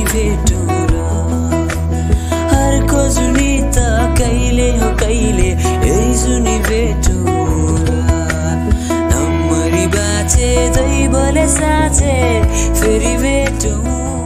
भेटौँ र अर्को जुनी त कहिले हो कहिले यही जुनी भेटौँ र नम्बरी बाँचे दैवले साँचे फेरि भेटौँ।